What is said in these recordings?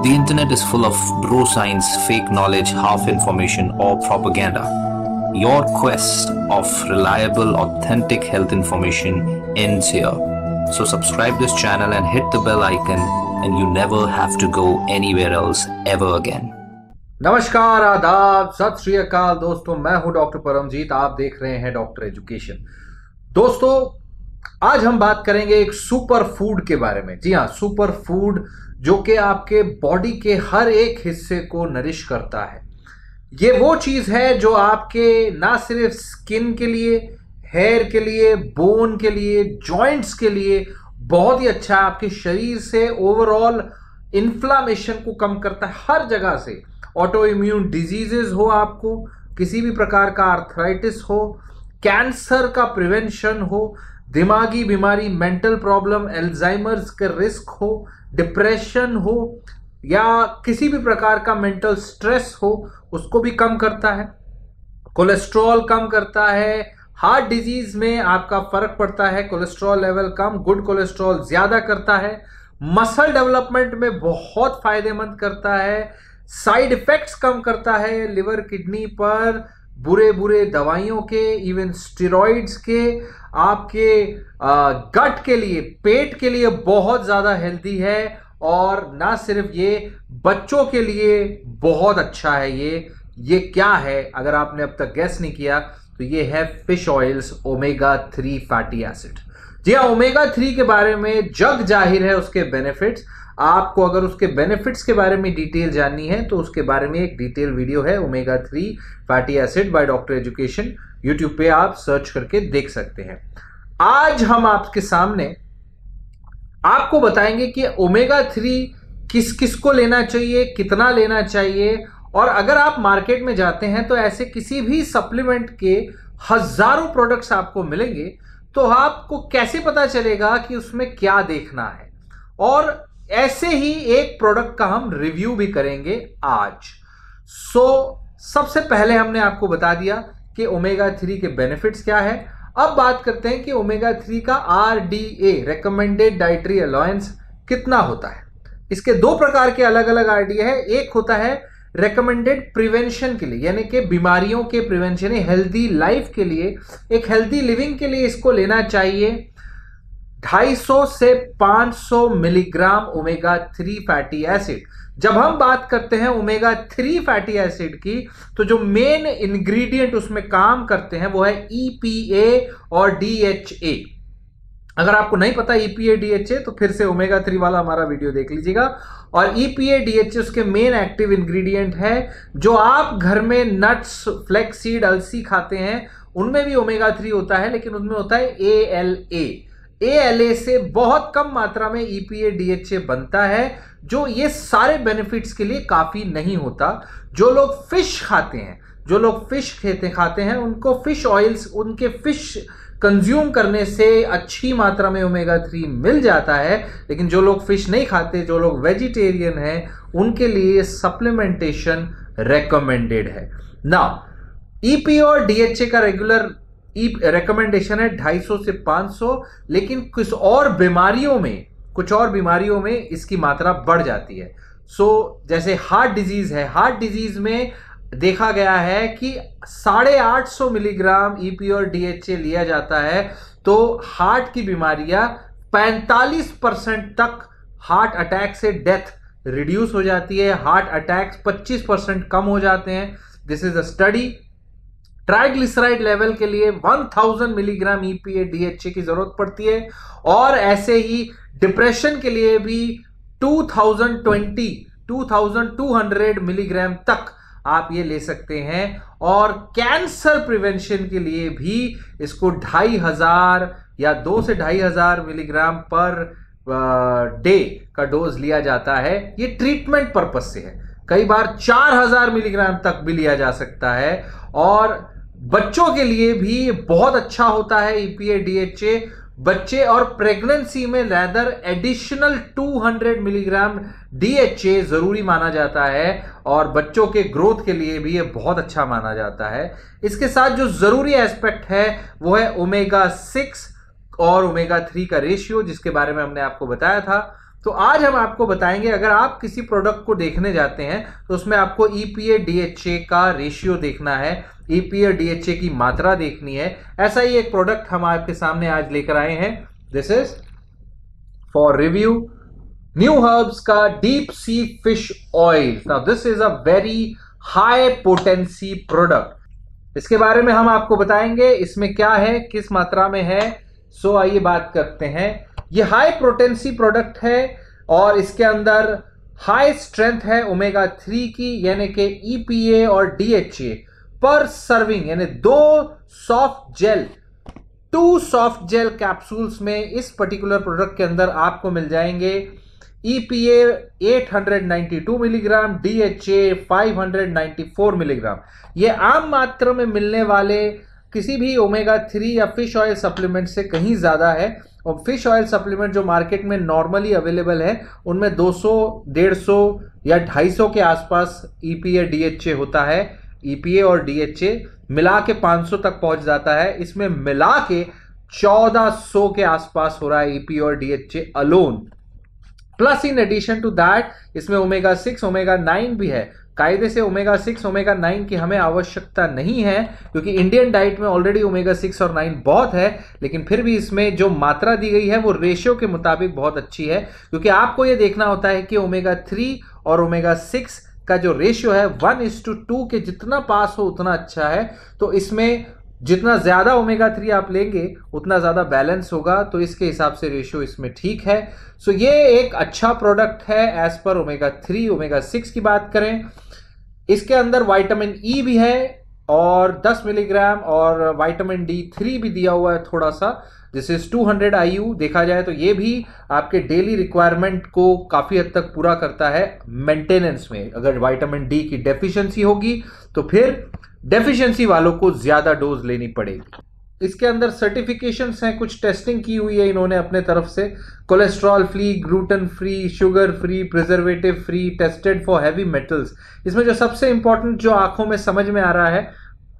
The internet is full of bro science, fake knowledge, half information, or propaganda. Your quest of reliable, authentic health information ends here. So subscribe this channel and hit the bell icon, and you never have to go anywhere else ever again. नमस्कार, आदाब, सत श्री अकाल दोस्तों, मैं हूं doctor Paramjit. आप देख रहे हैं डॉक्टर एजुकेशन। दोस्तों, आज हम बात करेंगे एक सुपर फूड के बारे में। जी हाँ, सुपर फूड जो कि आपके बॉडी के हर एक हिस्से को नरिश करता है। ये वो चीज है जो आपके ना सिर्फ स्किन के लिए, हेयर के लिए, बोन के लिए, जॉइंट्स के लिए बहुत ही अच्छा है। आपके शरीर से ओवरऑल इन्फ्लामेशन को कम करता है हर जगह से। ऑटो इम्यून डिजीजेस हो, आपको किसी भी प्रकार का आर्थराइटिस हो, कैंसर का प्रिवेंशन हो, दिमागी बीमारी, मेंटल प्रॉब्लम, एल्जाइमर्स के रिस्क हो, डिप्रेशन हो या किसी भी प्रकार का मेंटल स्ट्रेस हो, उसको भी कम करता है। कोलेस्ट्रॉल कम करता है। हार्ट डिजीज में आपका फर्क पड़ता है। कोलेस्ट्रॉल लेवल कम, गुड कोलेस्ट्रॉल ज्यादा करता है। मसल डेवलपमेंट में बहुत फायदेमंद करता है। साइड इफेक्ट्स कम करता है लिवर किडनी पर, बुरे दवाइयों के, इवन स्टेरॉइड्स के, आपके गट के लिए, पेट के लिए बहुत ज्यादा हेल्दी है। और ना सिर्फ ये, बच्चों के लिए बहुत अच्छा है। ये क्या है, अगर आपने अब तक गेस नहीं किया तो ये है fish oils, omega 3 fatty acid. जी हाँ, ओमेगा 3 के बारे में जग जाहिर है उसके बेनिफिट्स। आपको अगर उसके बेनिफिट्स के बारे में डिटेल जाननी है तो उसके बारे में एक डिटेल वीडियो है, omega 3 fatty acid by doctor education. YouTube पे आप सर्च करके देख सकते हैं। आज हम आपके सामने आपको बताएंगे कि ओमेगा 3 किस किस को लेना चाहिए, कितना लेना चाहिए। और अगर आप मार्केट में जाते हैं तो ऐसे किसी भी सप्लीमेंट के हजारों प्रोडक्ट्स आपको मिलेंगे, तो आपको कैसे पता चलेगा कि उसमें क्या देखना है। और ऐसे ही एक प्रोडक्ट का हम रिव्यू भी करेंगे आज। सबसे पहले हमने आपको बता दिया कि ओमेगा 3 के बेनिफिट्स क्या है। अब बात करते हैं कि ओमेगा 3 का RDA, रेकमेंडेड डाइटरी अलाउंस, कितना होता है। इसके दो प्रकार के अलग अलग RDA है। एक होता है रेकमेंडेड प्रिवेंशन के लिए, यानी कि बीमारियों के प्रिवेंशन, हेल्दी लाइफ के लिए, एक हेल्दी लिविंग के लिए इसको लेना चाहिए 250 से 500 मिलीग्राम ओमेगा 3 फैटी एसिड। जब हम बात करते हैं ओमेगा 3 फैटी एसिड की, तो जो मेन इंग्रेडिएंट उसमें काम करते हैं वो है EPA और DHA। अगर आपको नहीं पता EPA DHA तो फिर से ओमेगा 3 वाला हमारा वीडियो देख लीजिएगा। और EPA DHA उसके मेन एक्टिव इंग्रेडिएंट है। जो आप घर में नट्स, फ्लेक्स सीड, अलसी खाते हैं, उनमें भी ओमेगा 3 होता है, लेकिन उनमें होता है ALA से बहुत कम मात्रा में EPA DHA बनता है, जो ये सारे बेनिफिट्स के लिए काफी नहीं होता। जो लोग फिश खाते हैं, जो लोग फिश खाते हैं, उनको फिश ऑयल्स, उनके फिश कंज्यूम करने से अच्छी मात्रा में ओमेगा 3 मिल जाता है। लेकिन जो लोग फिश नहीं खाते, जो लोग वेजिटेरियन हैं, उनके लिए सप्लीमेंटेशन रेकमेंडेड है। नाउ EPA और DHA का रेगुलर रेकमेंडेशन है 250 से 500, लेकिन कुछ और बीमारियों में इसकी मात्रा बढ़ जाती है। जैसे हार्ट डिजीज है, हार्ट डिजीज में देखा गया है कि 850 मिलीग्राम EPA और DHA लिया जाता है तो हार्ट की बीमारियां 45% तक, हार्ट अटैक से डेथ रिड्यूस हो जाती है। हार्ट अटैक्स 25% कम हो जाते हैं। This is a study. Triglyceride level के लिए 1000 मिलीग्राम EPA DHA की जरूरत पड़ती है। और ऐसे ही डिप्रेशन के लिए भी 2200 मिलीग्राम तक आप ये ले सकते हैं। और कैंसर प्रिवेंशन के लिए भी इसको 2500 या 2 से 2500 मिलीग्राम पर डे का डोज लिया जाता है। ये ट्रीटमेंट पर्पस से है। कई बार 4000 मिलीग्राम तक भी लिया जा सकता है। और बच्चों के लिए भी बहुत अच्छा होता है EPA DHA। बच्चे और प्रेगनेंसी में रैदर एडिशनल 200 मिलीग्राम DHA जरूरी माना जाता है। और बच्चों के ग्रोथ के लिए भी ये बहुत अच्छा माना जाता है। इसके साथ जो जरूरी एस्पेक्ट है वो है ओमेगा 6 और ओमेगा 3 का रेशियो, जिसके बारे में हमने आपको बताया था। तो आज हम आपको बताएंगे, अगर आप किसी प्रोडक्ट को देखने जाते हैं तो उसमें आपको ईपीए डीएचए का रेशियो देखना है, ईपीए डीएचए की मात्रा देखनी है। ऐसा ही एक प्रोडक्ट हम आपके सामने आज लेकर आए हैं। This is for review Newherbs का deep sea fish oil. Now this is a very high potency product. इसके बारे में हम आपको बताएंगे इसमें क्या है, किस मात्रा में है। सो आइए बात करते हैं। ये हाई पोटेंसी प्रोडक्ट है और इसके अंदर हाई स्ट्रेंथ है ओमेगा 3 की, यानी कि ईपीए और डीएचए पर सर्विंग, यानी 2 सॉफ्ट जेल कैप्सूल्स में इस पर्टिकुलर प्रोडक्ट के अंदर आपको मिल जाएंगे ईपीए 892 मिलीग्राम, डीएचए 594 मिलीग्राम। ये आम मात्रा में मिलने वाले किसी भी ओमेगा 3 या फिश ऑयल सप्लीमेंट से कहीं ज्यादा है। और फिश ऑयल सप्लीमेंट जो मार्केट में नॉर्मली अवेलेबल है उनमें 200, 150 या 250 के आसपास ईपीए डीएचए होता है। ईपीए और डीएचए मिला के 500 तक पहुंच जाता है, इसमें मिला के 1400 के आसपास हो रहा है ईपीए और DHA alone. Plus in addition to that इसमें ओमेगा 6, ओमेगा 9 भी है। कायदे से ओमेगा 6, ओमेगा 9 की हमें आवश्यकता नहीं है क्योंकि इंडियन डाइट में ऑलरेडी ओमेगा 6 और 9 बहुत है, लेकिन फिर भी इसमें जो मात्रा दी गई है वो रेशियो के मुताबिक बहुत अच्छी है, क्योंकि आपको ये देखना होता है कि ओमेगा 3 और ओमेगा 6 का जो रेशियो है 1:2 के जितना पास हो उतना अच्छा है। तो इसमें जितना ज्यादा ओमेगा 3 आप लेंगे उतना ज्यादा बैलेंस होगा, तो इसके हिसाब से रेशियो इसमें ठीक है। सो ये एक अच्छा प्रोडक्ट है एज पर ओमेगा 3। ओमेगा 6 की बात करें, इसके अंदर विटामिन ई भी है और 10 मिलीग्राम, और विटामिन D3 भी दिया हुआ है थोड़ा सा, जिस इज 200 IU। देखा जाए तो ये भी आपके डेली रिक्वायरमेंट को काफी हद तक पूरा करता है मेंटेनेंस में। अगर विटामिन डी की डेफिशिएंसी होगी तो फिर डेफिशिएंसी वालों को ज्यादा डोज लेनी पड़ेगी। इसके अंदर सर्टिफिकेशंस हैं, कुछ टेस्टिंग की हुई है इन्होंने अपने तरफ से। Cholesterol free, gluten free, sugar free, preservative free, tested for heavy metals. इसमें जो सबसे इंपॉर्टेंट जो आंखों में समझ में आ रहा है,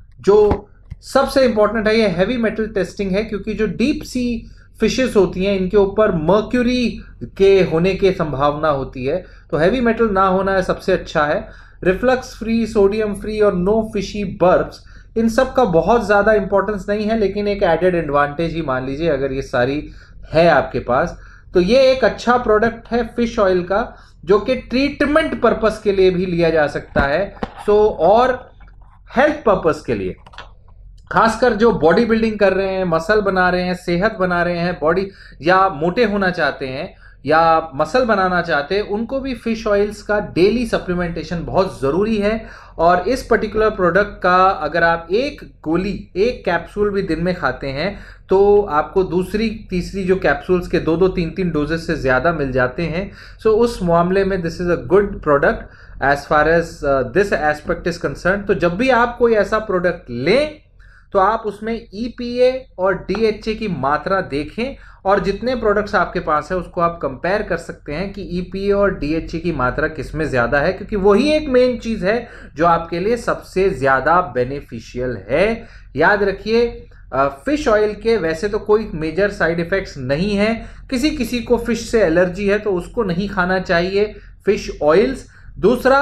जो सबसे इंपॉर्टेंट है, ये हैवी मेटल टेस्टिंग है, क्योंकि जो डीप सी फिशेस होती हैं इनके ऊपर मर्क्यूरी के होने की संभावना होती है, तो हैवी मेटल ना होना है सबसे अच्छा है। रिफ्लक्स फ्री, सोडियम फ्री और नो फिशी बर्ब्स, इन सब का बहुत ज्यादा इंपॉर्टेंस नहीं है, लेकिन एक एडेड एडवांटेज ही मान लीजिए अगर ये सारी है आपके पास। तो ये एक अच्छा प्रोडक्ट है फिश ऑयल का, जो कि ट्रीटमेंट पर्पस के लिए भी लिया जा सकता है। और हेल्थ पर्पस के लिए, खासकर जो बॉडी बिल्डिंग कर रहे हैं, मसल बना रहे हैं, सेहत बना रहे हैं, बॉडी या मोटे होना चाहते हैं या मसल बनाना चाहते हैं, उनको भी फिश ऑयल्स का डेली सप्लीमेंटेशन बहुत ज़रूरी है। और इस पर्टिकुलर प्रोडक्ट का अगर आप एक गोली, एक कैप्सूल भी दिन में खाते हैं तो आपको दूसरी तीसरी जो कैप्सूल्स के 2-2, 3-3 डोजेस से ज़्यादा मिल जाते हैं। सो उस मामले में this is a good product as far as this aspect is concern. तो जब भी आप कोई ऐसा प्रोडक्ट लें तो आप उसमें ईपीए और डीएचए की मात्रा देखें, और जितने प्रोडक्ट्स आपके पास है उसको आप कंपेयर कर सकते हैं कि ईपीए और डीएचए की मात्रा किसमें ज़्यादा है, क्योंकि वही एक मेन चीज़ है जो आपके लिए सबसे ज़्यादा बेनिफिशियल है। याद रखिए, फिश ऑयल के वैसे तो कोई मेजर साइड इफ़ेक्ट्स नहीं है। किसी किसी को फिश से एलर्जी है तो उसको नहीं खाना चाहिए फिश ऑयल्स। दूसरा,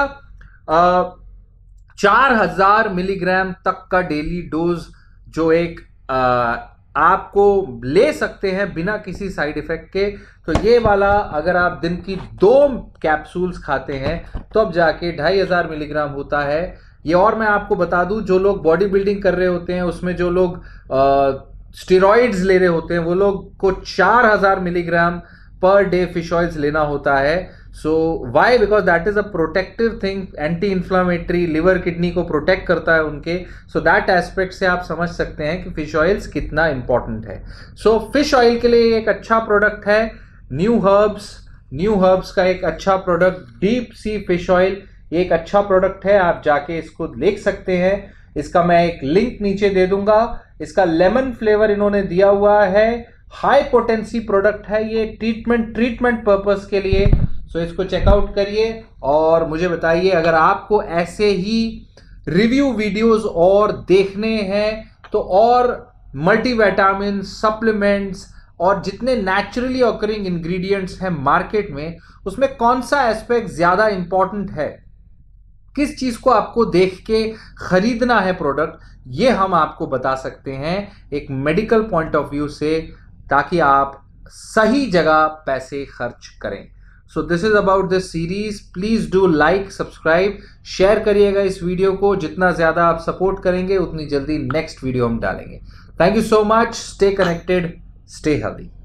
4000 मिलीग्राम तक का डेली डोज जो एक आपको ले सकते हैं बिना किसी साइड इफेक्ट के, तो ये वाला अगर आप दिन की 2 कैप्सूल्स खाते हैं तो अब जाके 2500 मिलीग्राम होता है ये। और मैं आपको बता दूं, जो लोग बॉडी बिल्डिंग कर रहे होते हैं, उसमें जो लोग स्टेरॉइड्स ले रहे होते हैं, वो लोग को 4000 milligram per day fish oils लेना होता है। So why? Because that is a protective thing, anti inflammatory, liver kidney को प्रोटेक्ट करता है उनके। सो दैट एस्पेक्ट से आप समझ सकते हैं कि फिश ऑयल्स कितना इंपॉर्टेंट है। सो फिश ऑयल के लिए एक अच्छा प्रोडक्ट है न्यूहर्ब्स का एक अच्छा product, deep sea fish oil, एक अच्छा प्रोडक्ट है। आप जाके इसको देख सकते हैं, इसका मैं एक लिंक नीचे दे दूंगा। इसका लेमन फ्लेवर इन्होंने दिया हुआ है। हाई पोटेंसी प्रोडक्ट है ये, ट्रीटमेंट पर्पस के लिए। सो इसको चेकआउट करिए और मुझे बताइए अगर आपको ऐसे ही रिव्यू वीडियोस और देखने हैं तो, और मल्टीविटामिन सप्लीमेंट्स, और जितने नेचुरली ऑकरिंग इंग्रेडिएंट्स हैं मार्केट में, उसमें कौन सा एस्पेक्ट ज्यादा इंपॉर्टेंट है, किस चीज को आपको देख के खरीदना है प्रोडक्ट, ये हम आपको बता सकते हैं एक मेडिकल पॉइंट ऑफ व्यू से, ताकि आप सही जगह पैसे खर्च करें। So this is about this series. Please do like, subscribe, share करिएगा इस वीडियो को। जितना ज्यादा आप सपोर्ट करेंगे उतनी जल्दी नेक्स्ट वीडियो हम डालेंगे। Thank you so much. Stay connected, stay healthy.